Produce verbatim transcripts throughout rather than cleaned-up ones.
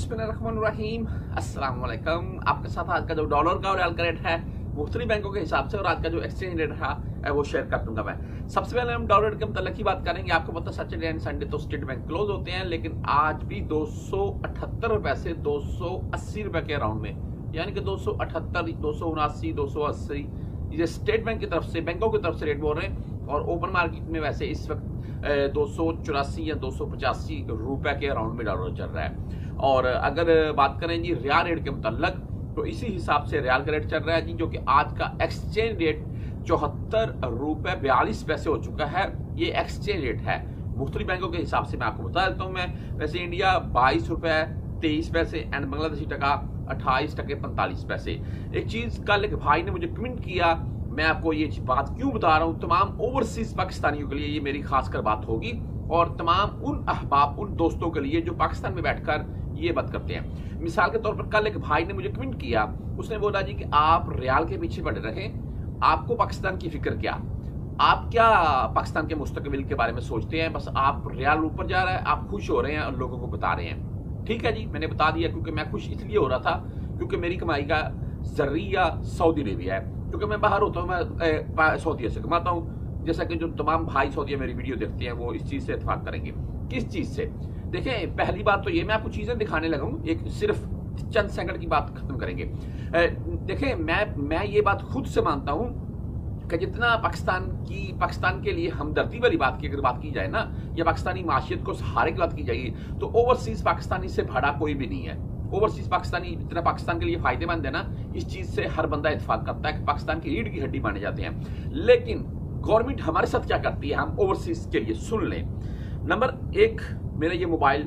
बिस्मिल्लाहिर्रहमानिर्रहीम, अस्सलाम वालेकुम। आपके साथ आज का जो डॉलर का और रियाल का रेट है मुख्तलिफ बैंकों के हिसाब से और आज का जो एक्सचेंज रेट है वो शेयर कर दूंगा मैं। सबसे पहले हम डॉलर के मतलब की बात करेंगे। आपको पता है सैटरडे एंड संडे तो स्टेट बैंक क्लोज होते हैं, लेकिन आज भी दो सौ अठहत्तर रुपए से दो सौ अस्सी रुपए के अराउंड में, यानी कि दो सौ अठहत्तर, दो सौ उनासी, दो सौ अस्सी ये स्टेट बैंक की तरफ से, बैंकों की तरफ से रेट बोल रहे हैं। और ओपन मार्केट में वैसे इस वक्त दो सौ चौरासी या दो सौ पचासी रुपए के अराउंड में डॉलर चल रहा है। और अगर बात करें जी रियाल रेट के मुताल्लिक तो इसी हिसाब से रियाल का रेट चल रहा है जी, जो कि आज का एक्सचेंज रेट चौहत्तर रुपए बयालीस पैसे हो चुका है। ये एक्सचेंज रेट है मुख्तलिफ बैंकों के हिसाब से। मैं आपको बता देता हूँ। मैं वैसे इंडिया बाईस रुपए तेईस पैसे एंड बांग्लादेशी टका अट्ठाईस टके पैंतालीस पैसे। एक चीज कल एक भाई ने मुझे कमेंट किया, मैं आपको ये बात क्यों बता रहा हूँ, तमाम ओवरसीज पाकिस्तानियों के लिए ये मेरी खासकर बात होगी और तमाम उन अहबाब, उन दोस्तों के लिए जो पाकिस्तान में बैठकर ये बात करते हैं। मिसाल के तौर पर कल एक भाई ने मुझे कमेंट किया, उसने बोला जी कि आप रियाल के पीछे पड़े रहें, आपको पाकिस्तान की फिक्र क्या, आप क्या पाकिस्तान के मुस्तकबिल के बारे में सोचते हैं, बस आप रियाल ऊपर जा रहा है, आप खुश हो रहे हैं और लोगों को बता रहे हैं। ठीक है जी, मैंने बता दिया क्योंकि मैं खुश इसलिए हो रहा था क्योंकि मेरी कमाई का जरिया सऊदी अरेबिया है, क्योंकि मैं बाहर होता हूँ, मैं सऊदीया से कमाता हूँ। जैसा कि जो तमाम भाई सऊदीया मेरी वीडियो देखते हैं वो इस चीज से इत्तेफाक करेंगे। किस चीज से? देखें, पहली बात तो ये, मैं आपको चीजें दिखाने लगा हूँ, एक सिर्फ चंद सेकंड की बात खत्म करेंगे। देखें, मैं मैं ये बात खुद से मानता हूँ कि जितना पाकिस्तान की पाकिस्तान के लिए हमदर्दी वाली बात की अगर बात की जाए ना, या पाकिस्तानी माशियत को सहारे की बात की जाएगी, तो ओवरसीज पाकिस्तानी से बड़ा कोई भी नहीं है। ओवरसीज पाकिस्तानी जितना पाकिस्तान के लिए फायदेमंद है ना, इस चीज से हर बंदा इत्तेफाक करता है कि पाकिस्तान की रीढ़ की हड्डी माने जाते हैं। लेकिन गवर्नमेंट हमारे साथ क्या करती है, हम ओवरसीज के लिए सुन लें। नंबर एक, मेरा ये मोबाइल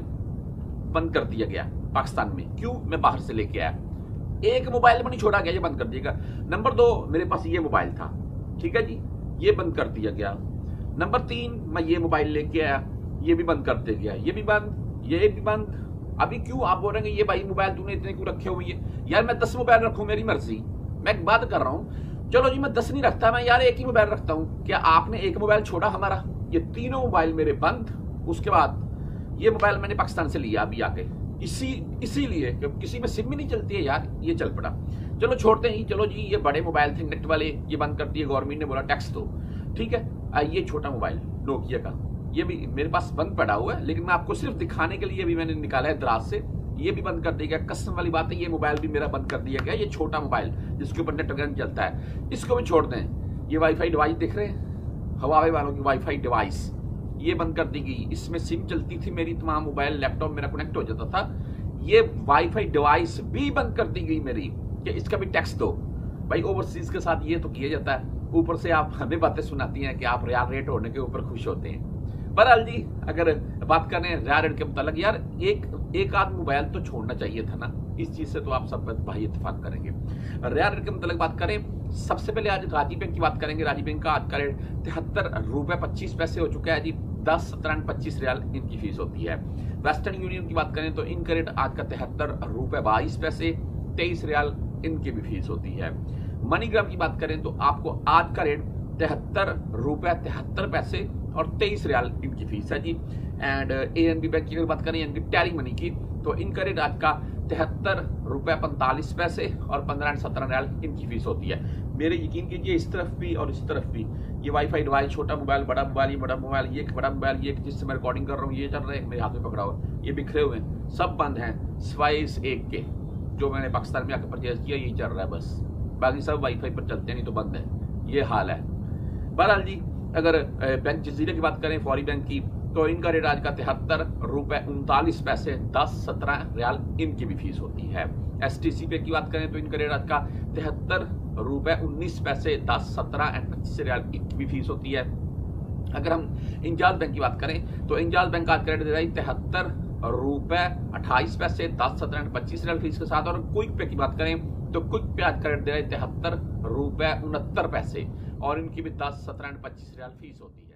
बंद कर दिया गया पाकिस्तान में। क्यों? मैं बाहर से लेके आया, एक मोबाइल में नहीं छोड़ा गया, ये बंद कर दिया गया। नंबर दो, मेरे पास ये मोबाइल था, ठीक है जी, ये बंद कर दिया गया। नंबर तीन, मैं ये मोबाइल लेके आया, ये भी बंद कर दिया गया, ये भी बंद, ये भी बंद। अभी क्यों आप बोल रहे हैं ये भाई मोबाइल तूने इतने क्यों रखे हुए हैं? यार मैं दस मोबाइल रखूं, मेरी मर्जी, मैं एक बात कर रहा हूं। चलो जी, मैं दस नहीं रखता, मैं यार एक ही मोबाइल रखता हूं। क्या आपने एक मोबाइल छोड़ा हमारा? ये तीनों मोबाइल मेरे बंद। उसके बाद ये मोबाइल मैंने पाकिस्तान से लिया अभी आके, इसी इसीलिए कि किसी में सिम भी नहीं चलती है यार, ये चल पड़ा। चलो छोड़ते ही, चलो जी ये बड़े मोबाइल थे नेट वाले, ये बंद कर दिए, गवर्नमेंट ने बोला टैक्स दो, ठीक है। ये छोटा मोबाइल नोकिया का, ये भी मेरे पास बंद पड़ा हुआ है, लेकिन मैं आपको सिर्फ दिखाने के लिए भी मैंने निकाला है दराज से, ये भी बंद कर दिया गया। कसम वाली बात है, ये मोबाइल भी मेरा बंद कर दिया गया। ये छोटा मोबाइल जिसके ऊपर नेट वगैरह चलता है, इसको भी छोड़ दें। ये वाईफाई डिवाइस दिख रहे हैं, हवावे वालों की वाईफाई डिवाइस, ये बंद कर दी गई। इसमें सिम चलती थी मेरी, तमाम मोबाइल लैपटॉप मेरा कनेक्ट हो जाता था। ये वाईफाई डिवाइस भी बंद कर दी गई मेरी कि इसका भी टैक्स दो। भाई ओवरसीज के साथ ये तो किया जाता है, ऊपर से आप हमें बातें सुनाती हैं कि आप रियाल रेट होने के ऊपर खुश होते हैं। बहरहाल जी, अगर बात करें रियाल रेट के मुताल्लिक, यार एक एक आध मोबाइल तो छोड़ना चाहिए था ना, इस चीज से तो आप सब भाई इत्तेफाक करेंगे। रियाल रेट के मुताल्लिक बात करें, सबसे पहले आज राजी बैंक की बात करेंगे। राजी बैंक का आज का रेट तिहत्तर रुपए पच्चीस पैसे हो चुका है जी। दस सत्रह पच्चीस रियाल इनकी फीस होती है। वेस्टर्न यूनियन की बात करें तो इनका रेट आज का तिहत्तर रुपए बाईस पैसे, तेईस रियाल इनकी भी फीस होती है। मनीग्राम की बात करें तो आपको आज का रेट तिहत्तर रुपए तिहत्तर पैसे और तेईस रियाल इनकी फीस है जी। And A N B bank की अगर बात करें, यानी टैरी मनी की, तो इनका रेट आज का तिहत्तर रुपए पैंतालीस पैसे और पंद्रह सत्रह रियाल इनकी फीस होती है। मेरे यकीन कीजिए, इस तरफ भी और इस तरफ भी ये वाईफाई डिवाइस, छोटा मोबाइल, बड़ा मोबाइल, ये बड़ा मोबाइल, ये बड़ा मोबाइल, ये जिससे मैं रिकॉर्डिंग कर रहा हूँ, ये चल रहा है, मेरे हाथ में पकड़ा हुआ, ये बिखरे हुए हैं, सब बंद हैं सिवाय इस एक के जो मैंने पाकिस्तान में आकर परचेज किया, यही चल रहा है बस। बाकी सब वाईफाई पर चलते हैं, नहीं तो बंद है, ये हाल है। बहरहाल जी, अगर बैंक जजीरे की बात करें, फौरी बैंक की, तो इनका रेट आज का तिहत्तर रुपए उनतालीस पैसे, दस सत्रह रियाल इनकी भी फीस होती है। एस टी सी पे की बात करें तो इनका रेट आज का तिहत्तर रुपए उन्नीस पैसे, दस सत्रह एंड पच्चीस रियाल इनकी भी फीस होती है। अगर हम इंजाज बैंक की बात करें तो इंजाज बैंक का आज का रेट दे रहा है तिहत्तर रुपए अट्ठाईस पैसे, दस सत्रह एंड पच्चीस रियाल फीस के साथ। और क्विक पे की बात करें तो क्विक पे आज का रेट दे रहा है तिहत्तर रुपए उनहत्तर पैसे और इनकी भी दस सत्रह एंड पच्चीस रियाल फीस होती है।